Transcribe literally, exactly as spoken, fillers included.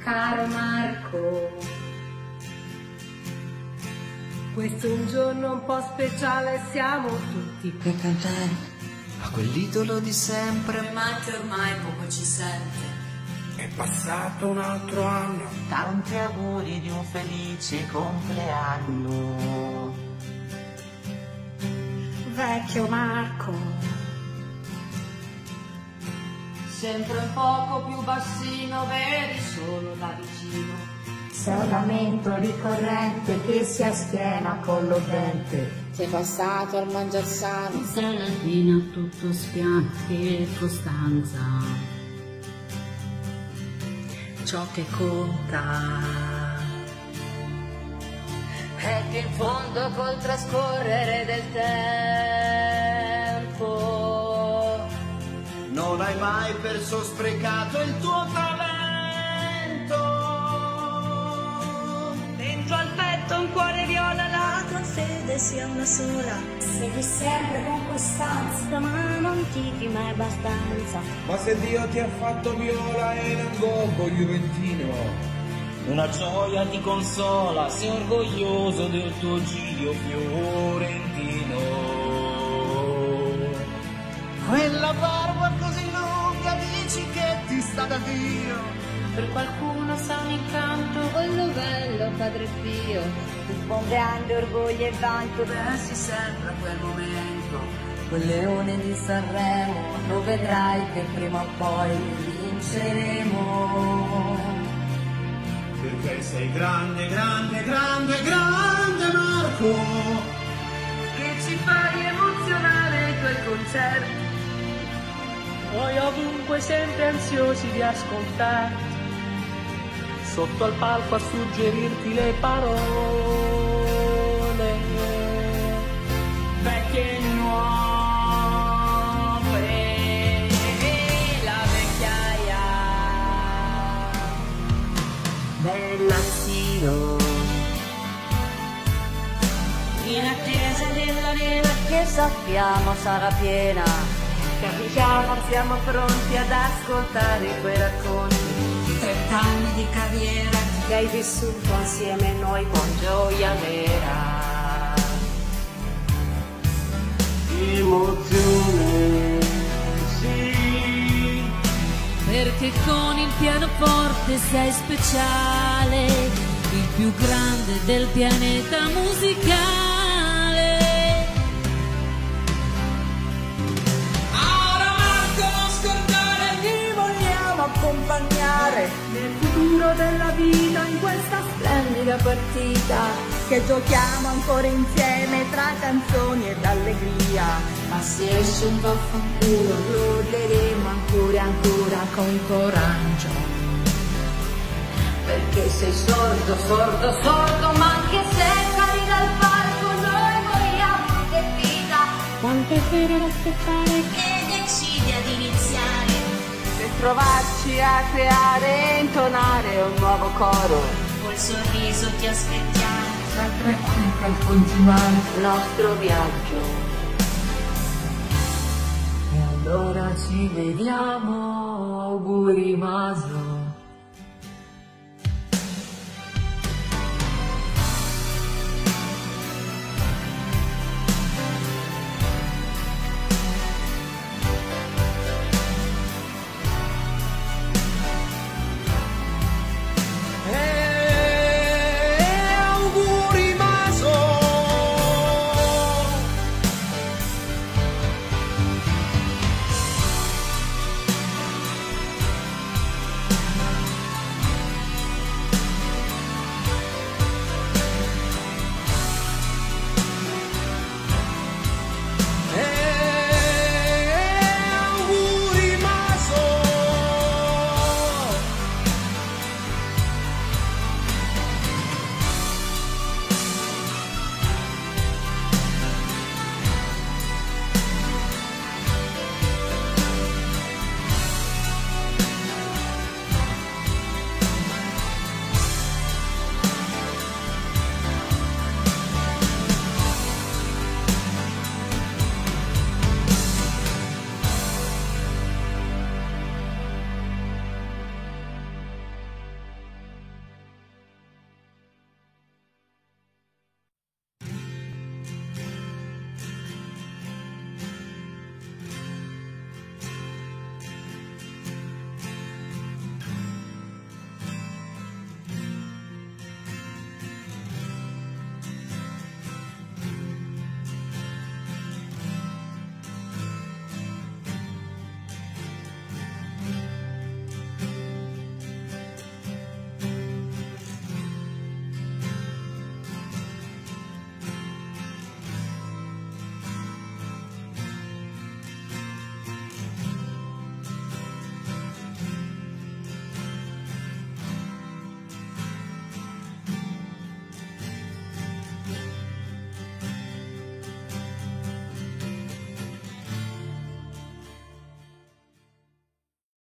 Caro Marco, questo è un giorno un po' speciale, siamo tutti qui a cantare a quell'idolo di sempre, ma che ormai poco ci sente. È passato un altro anno. Tanti auguri di un felice compleanno. Vecchio Marco, sempre un poco più bassino, vedi solo da vicino. sei un lamento ricorrente che si a schiena con l'udente. Sei passato al mangiar sano, stamattina tutto spianti e costanza. Ciò che conta è che in fondo col trascorrere del tempo non hai mai perso sprecato il tuo talento. Dentro al petto un cuore viola, la tua fede sia una sola. Segui sempre con costanza, ma non tifi mai abbastanza. Ma se Dio ti ha fatto viola e non gobbo juventino, una gioia ti consola, sei orgoglioso del tuo Giglio fiorentino. Quella barba così lunga dici che ti sta da Dio. Per qualcuno sa un incanto, quello bello Padre Pio. Il buon grande orgoglio e vanto, pensi sempre a quel momento, quel leone di Sanremo, lo vedrai che prima o poi vinceremo. Perché sei grande, grande, grande, grande Marco, Che ci fai emozionare i tuoi concerti. Noi ovunque sempre ansiosi di ascoltarti, sotto al palco a suggerirti le parole, Vecchie e nuove, la vecchiaia Bella zio, in attesa dell'arena che sappiamo sarà piena. Capiciamo, siamo pronti ad ascoltare quei racconti. Trent'anni di carriera che hai vissuto assieme a noi con gioia vera. emozione, sì, perché con il pianoforte sei speciale, il più grande del pianeta musicale. Accompagnare nel futuro della vita in questa splendida partita che giochiamo ancora insieme tra canzoni ed allegria. Ma se esce un vaffanculo lo diremo ancora e ancora con coraggio, perché sei sordo, sordo, sordo, ma anche se cadi dal palco noi vogliamo che vita. quante sere ad aspettare E decidi ad iniziare per trovarci a creare e intonare un nuovo coro. Col sorriso ti aspettiamo, sempre qui per continuare il nostro viaggio. E allora ci vediamo, auguri Maso.